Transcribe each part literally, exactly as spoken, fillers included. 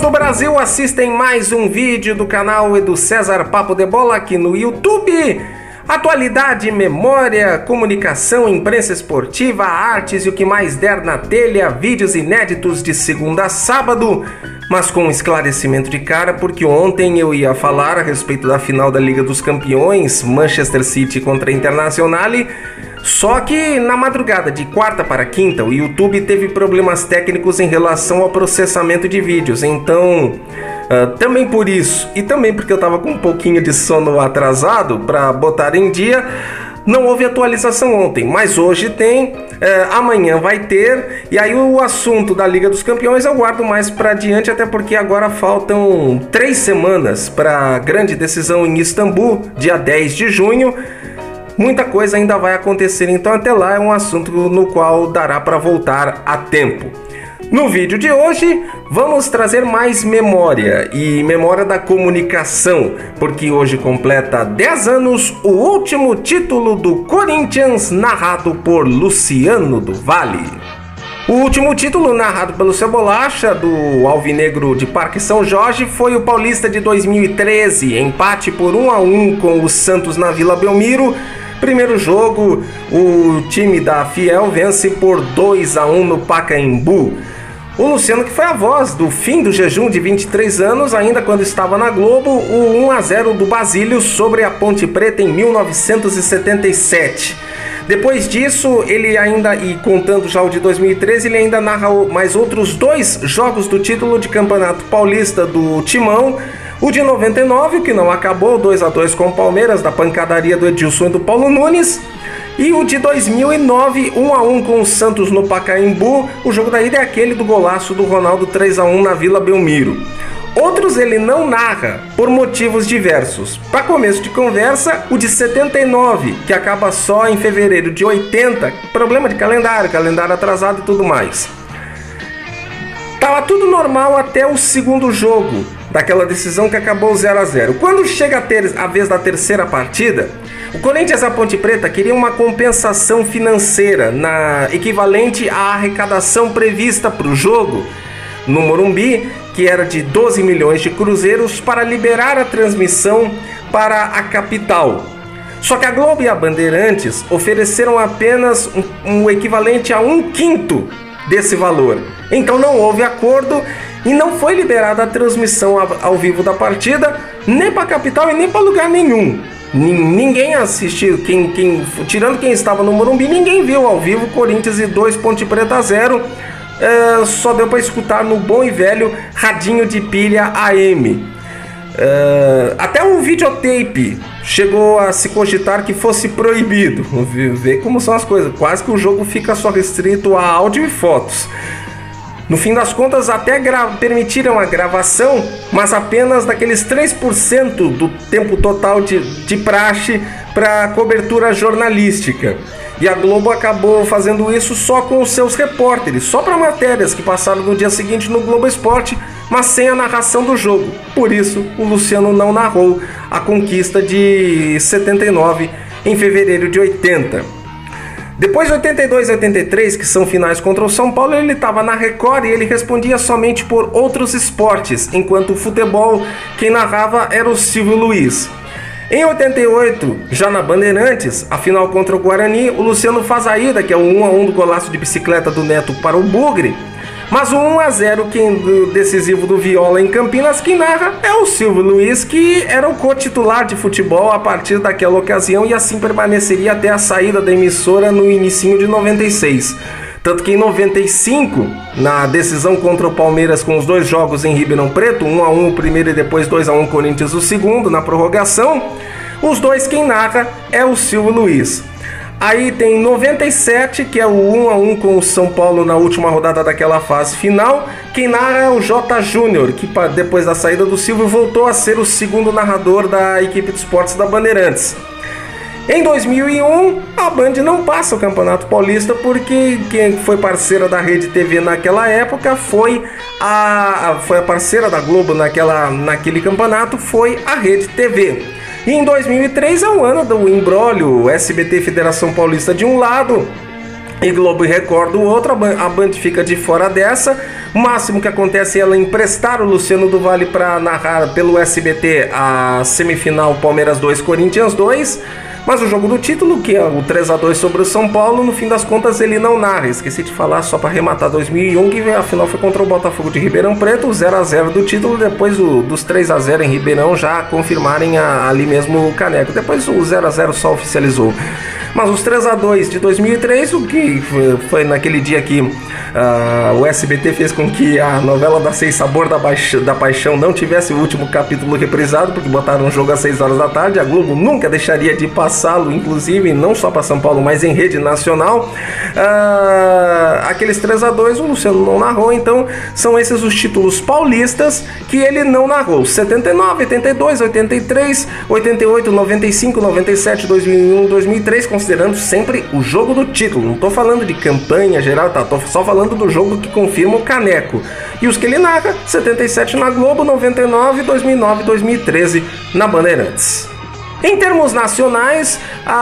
do Brasil, assistem mais um vídeo do canal Edu César Papo de Bola aqui no YouTube. Atualidade, memória, comunicação, imprensa esportiva, artes e o que mais der na telha, vídeos inéditos de segunda a sábado, mas com um esclarecimento de cara, porque ontem eu ia falar a respeito da final da Liga dos Campeões, Manchester City contra Internacional, só que na madrugada de quarta para quinta o YouTube teve problemas técnicos em relação ao processamento de vídeos, então uh, também por isso e também porque eu estava com um pouquinho de sono atrasado para botar em dia, não houve atualização ontem, mas hoje tem, uh, amanhã vai ter, e aí o assunto da Liga dos Campeões eu guardo mais para adiante, até porque agora faltam três semanas para a grande decisão em Istambul, dia dez de junho. Muita coisa ainda vai acontecer, então até lá é um assunto no qual dará para voltar a tempo. No vídeo de hoje, vamos trazer mais memória, e memória da comunicação, porque hoje completa dez anos o último título do Corinthians, narrado por Luciano do Vale. O último título narrado pelo Seu Bolacha, do Alvinegro de Parque São Jorge, foi o Paulista de dois mil e treze, empate por um a um com o Santos na Vila Belmiro. Primeiro jogo, o time da Fiel vence por dois a um no Pacaembu. O Luciano, que foi a voz do fim do jejum de vinte e três anos, ainda quando estava na Globo, o um a zero do Basílio sobre a Ponte Preta em mil novecentos e setenta e sete. Depois disso, ele ainda, e contando já o de dois mil e treze, ele ainda narra mais outros dois jogos do título de Campeonato Paulista do Timão. O de noventa e nove, que não acabou, dois a dois com o Palmeiras, da pancadaria do Edilson e do Paulo Nunes. E o de dois mil e nove, um a um com o Santos no Pacaembu. O jogo da ida é aquele do golaço do Ronaldo, três a um na Vila Belmiro. Outros ele não narra, por motivos diversos. Para começo de conversa, o de setenta e nove, que acaba só em fevereiro de oitenta, problema de calendário, calendário atrasado e tudo mais. Tava tudo normal até o segundo jogo daquela decisão que acabou zero a zero. Quando chega a, ter, a vez da terceira partida, o Corinthians e a Ponte Preta queriam uma compensação financeira na equivalente à arrecadação prevista para o jogo no Morumbi, que era de doze milhões de cruzeiros, para liberar a transmissão para a capital. Só que a Globo e a Bandeirantes ofereceram apenas um, um equivalente a um quinto desse valor. Então não houve acordo e não foi liberada a transmissão ao vivo da partida, nem para a capital e nem para lugar nenhum. Ninguém assistiu, quem, quem, tirando quem estava no Morumbi, ninguém viu ao vivo Corinthians e dois, Ponte Preta zero. É, só deu para escutar no bom e velho radinho de pilha A M. É, até um videotape chegou a se cogitar que fosse proibido. Vê como são as coisas, quase que o jogo fica só restrito a áudio e fotos. No fim das contas, até permitiram a gravação, mas apenas daqueles três por cento do tempo total de, de praxe para cobertura jornalística. E a Globo acabou fazendo isso só com os seus repórteres, só para matérias que passaram no dia seguinte no Globo Esporte, mas sem a narração do jogo. Por isso, o Luciano não narrou a conquista de setenta e nove em fevereiro de oitenta. Depois de oitenta e dois e oitenta e três, que são finais contra o São Paulo, ele estava na Record e ele respondia somente por outros esportes, enquanto o futebol, quem narrava era o Silvio Luiz. Em oitenta e oito, já na Bandeirantes, a final contra o Guarani, o Luciano faz a ida, que é o um a um do golaço de bicicleta do Neto para o Bugre, mas o um a zero quem, do decisivo do Viola em Campinas, quem narra é o Silvio Luiz, que era o co-titular de futebol a partir daquela ocasião e assim permaneceria até a saída da emissora no inicinho de noventa e seis. Tanto que em noventa e cinco, na decisão contra o Palmeiras com os dois jogos em Ribeirão Preto, um a um o primeiro e depois dois a um Corinthians o segundo, na prorrogação, os dois quem narra é o Silvio Luiz. Aí tem noventa e sete, que é o um a um com o São Paulo na última rodada daquela fase final. Quem narra é o J. Júnior, que depois da saída do Silvio voltou a ser o segundo narrador da equipe de esportes da Bandeirantes. Em dois mil e um, a Band não passa o Campeonato Paulista porque quem foi parceira da Rede T V naquela época foi a, foi a parceira da Globo naquela, naquele campeonato, foi a Rede T V. E em dois mil e três é o ano do imbróglio, S B T Federação Paulista de um lado, e Globo e Record do outro. A Band fica de fora dessa. O máximo que acontece é ela emprestar o Luciano do Vale para narrar pelo S B T a semifinal Palmeiras dois, Corinthians dois. Mas o jogo do título, que é o três a dois sobre o São Paulo, no fim das contas ele não narra. Esqueci de falar só para arrematar dois mil e um, que a final foi contra o Botafogo de Ribeirão Preto, zero a zero do título, depois o, dos três a zero em Ribeirão já confirmarem a, ali mesmo o caneco. Depois o zero a zero só oficializou. Mas os três a dois de dois mil e três, o que foi, foi naquele dia que uh, o S B T fez com que a novela da Seis Sabor da, Baixa, da Paixão não tivesse o último capítulo reprisado, porque botaram um jogo às seis horas da tarde. A Globo nunca deixaria de passá-lo, inclusive, não só para São Paulo, mas em rede nacional. Uh, aqueles três a dois o Luciano não narrou, então são esses os títulos paulistas que ele não narrou. setenta e nove, oitenta e dois, oitenta e três, oitenta e oito, noventa e cinco, noventa e sete, dois mil e um, dois mil e três, considerando sempre o jogo do título. Não tô falando de campanha geral, tá? Tô só falando do jogo que confirma o caneco. E os que ele narra, setenta e sete na Globo, noventa e nove, dois mil e nove, dois mil e treze na Bandeirantes. Em termos nacionais,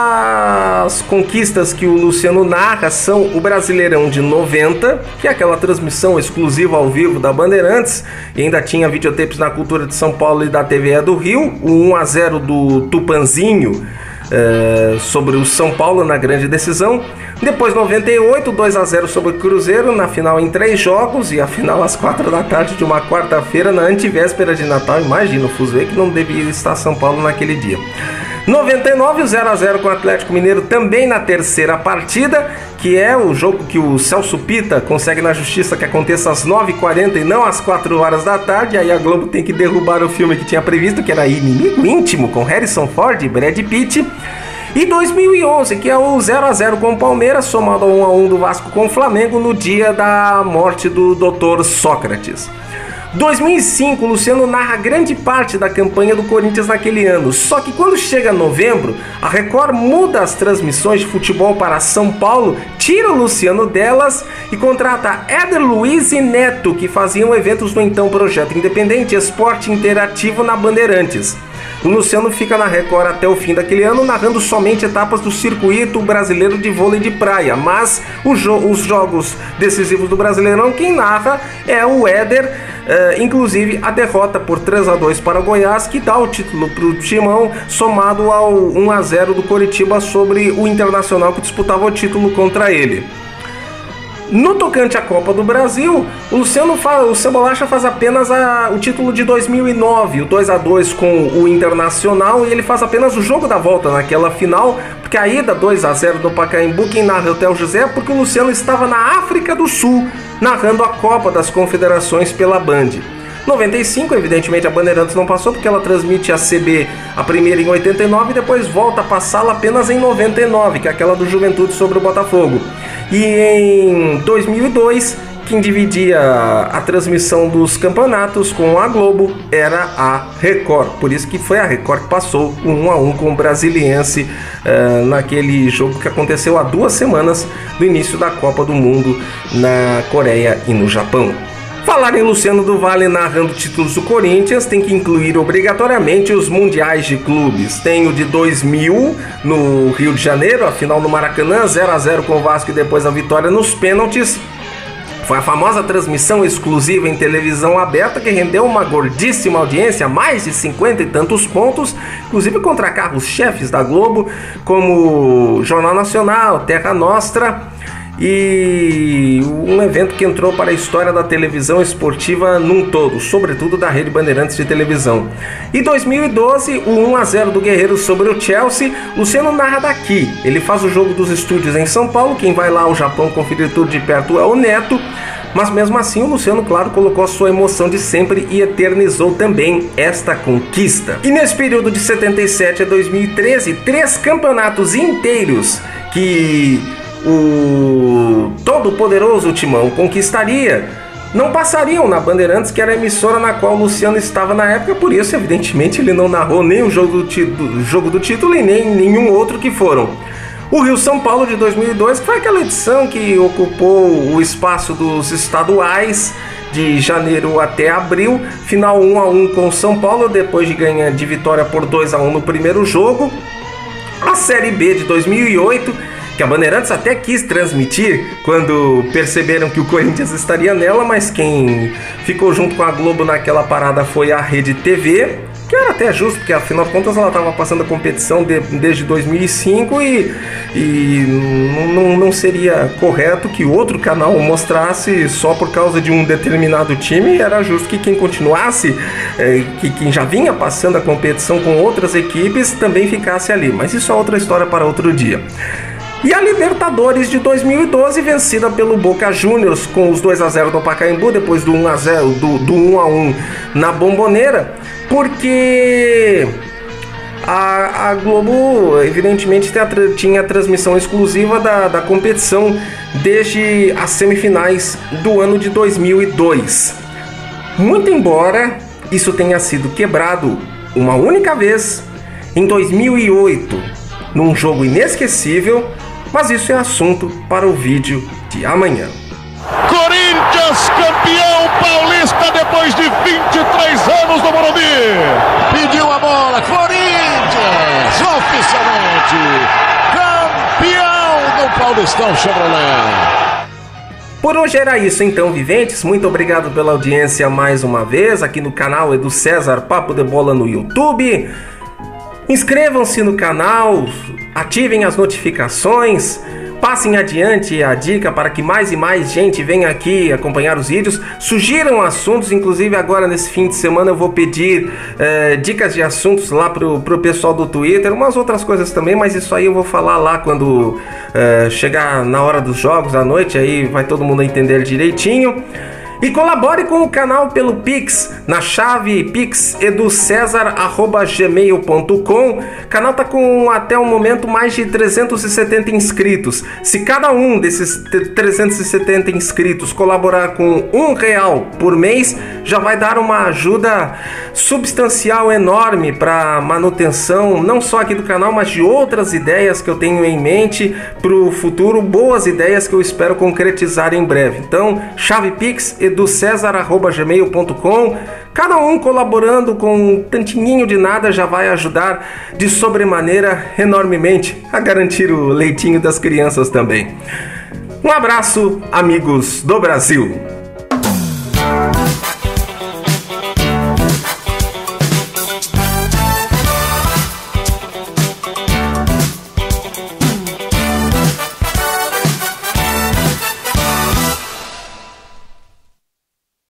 as conquistas que o Luciano narra são o Brasileirão de noventa, que é aquela transmissão exclusiva ao vivo da Bandeirantes, e ainda tinha videotapes na Cultura de São Paulo e da T V E do Rio, o um a zero do Tupanzinho é, sobre o São Paulo na grande decisão. Depois noventa e oito, dois a zero sobre o Cruzeiro, na final em três jogos, e a final às quatro da tarde de uma quarta-feira, na antivéspera de Natal. Imagina o fuzuê que não devia estar São Paulo naquele dia. noventa e nove, zero a zero com o Atlético Mineiro, também na terceira partida, que é o jogo que o Celso Pitta consegue na justiça que aconteça às nove e quarenta e não às quatro horas da tarde. Aí a Globo tem que derrubar o filme que tinha previsto, que era Inimigo Íntimo, com Harrison Ford e Brad Pitt. E dois mil e onze, que é o zero a zero com o Palmeiras, somado ao um a um do Vasco com o Flamengo no dia da morte do doutor Sócrates. dois mil e cinco, o Luciano narra grande parte da campanha do Corinthians naquele ano. Só que quando chega novembro, a Record muda as transmissões de futebol para São Paulo, tira o Luciano delas e contrata Éder Luiz e Neto, que faziam eventos no então Projeto Independente Esporte Interativo na Bandeirantes. O Luciano fica na Record até o fim daquele ano, narrando somente etapas do circuito brasileiro de vôlei de praia. Mas os, jo- os jogos decisivos do Brasileirão, quem narra é o Éder. Uh, inclusive a derrota por três a dois para o Goiás, que dá o título para o Timão, somado ao um a zero do Coritiba sobre o Internacional, que disputava o título contra ele. No tocante à Copa do Brasil, o Luciano faz, o Cebolacha faz apenas a, o título de dois mil e nove, o dois a dois com o Internacional, e ele faz apenas o jogo da volta naquela final, porque a ida dois a zero do Pacaembu, quem narra é o Theo José, porque o Luciano estava na África do Sul, narrando a Copa das Confederações pela Band. noventa e cinco, evidentemente a Bandeirantes não passou, porque ela transmite a C B a primeira em oitenta e nove e depois volta a passá-la apenas em noventa e nove, que é aquela do Juventude sobre o Botafogo. E em dois mil e dois, quem dividia a transmissão dos campeonatos com a Globo era a Record. Por isso que foi a Record que passou o um a um com o Brasiliense uh, naquele jogo que aconteceu há duas semanas do início da Copa do Mundo na Coreia e no Japão. Falar em Luciano do Vale narrando títulos do Corinthians tem que incluir obrigatoriamente os mundiais de clubes. Tem o de dois mil no Rio de Janeiro, a final no Maracanã, zero a zero com o Vasco e depois a vitória nos pênaltis. Foi a famosa transmissão exclusiva em televisão aberta que rendeu uma gordíssima audiência, mais de cinquenta e tantos pontos, inclusive contra carros-chefes da Globo, como Jornal Nacional, Terra Nostra, e um evento que entrou para a história da televisão esportiva num todo, sobretudo da Rede Bandeirantes de televisão. E dois mil e doze, o um a zero do Guerreiro sobre o Chelsea, Luciano narra daqui. Ele faz o jogo dos estúdios em São Paulo, quem vai lá ao Japão conferir tudo de perto é o Neto, mas mesmo assim o Luciano, claro, colocou a sua emoção de sempre e eternizou também esta conquista. E nesse período de setenta e sete a dois mil e treze, três campeonatos inteiros que o todo-poderoso Timão conquistaria, não passariam na Bandeirantes, que era a emissora na qual o Luciano estava na época. Por isso, evidentemente, ele não narrou nem o jogo do, ti- do, jogo do título e nem nenhum outro que foram. O Rio-São Paulo de dois mil e dois, que foi aquela edição que ocupou o espaço dos estaduais de janeiro até abril, final um a um com o São Paulo, depois de ganhar de vitória por dois a um no primeiro jogo. A Série B de dois mil e oito, que a Bandeirantes até quis transmitir quando perceberam que o Corinthians estaria nela, mas quem ficou junto com a Globo naquela parada foi a Rede T V, que era até justo, porque afinal de contas ela estava passando a competição de, desde dois mil e cinco e, e não, não seria correto que outro canal mostrasse só por causa de um determinado time. Era justo que quem continuasse, é, que quem já vinha passando a competição com outras equipes também ficasse ali, mas isso é outra história para outro dia. E a Libertadores de dois mil e doze, vencida pelo Boca Juniors com os dois a zero no Pacaembu, depois do um a zero, do, do um a um na Bombonera, porque a, a Globo evidentemente tinha a transmissão exclusiva da, da competição desde as semifinais do ano de dois mil e dois. Muito embora isso tenha sido quebrado uma única vez em dois mil e oito, num jogo inesquecível, mas isso é assunto para o vídeo de amanhã. Corinthians campeão paulista depois de vinte e três anos no Morumbi. Pediu a bola, Corinthians oficialmente campeão do Paulistão Chevrolet. Por hoje era isso então, viventes. Muito obrigado pela audiência mais uma vez aqui no canal Edu César Papo de Bola no YouTube. Inscrevam-se no canal, ativem as notificações, passem adiante a dica para que mais e mais gente venha aqui acompanhar os vídeos. Sugiram assuntos, inclusive agora nesse fim de semana eu vou pedir eh, dicas de assuntos lá pro, pro pessoal do Twitter, umas outras coisas também, mas isso aí eu vou falar lá quando eh, chegar na hora dos jogos à noite, aí vai todo mundo entender direitinho. E colabore com o canal pelo Pix, na chave pix edu cesar arroba gmail ponto com. O canal está com até o momento mais de trezentos e setenta inscritos. Se cada um desses trezentos e setenta inscritos colaborar com um real por mês, já vai dar uma ajuda substancial enorme para manutenção, não só aqui do canal, mas de outras ideias que eu tenho em mente para o futuro, boas ideias que eu espero concretizar em breve. Então, chave Pix edu cesar arroba gmail ponto com. Cada um colaborando com um tantinho de nada já vai ajudar de sobremaneira enormemente a garantir o leitinho das crianças também. Um abraço, amigos do Brasil!